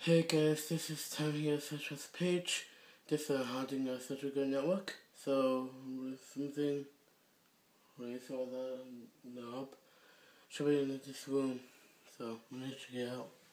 Hey guys, this is Tom here, such as Page. This is Haunting a Such a Good Network. So, something raise all the knob should be in this room. So, I'm gonna check it out.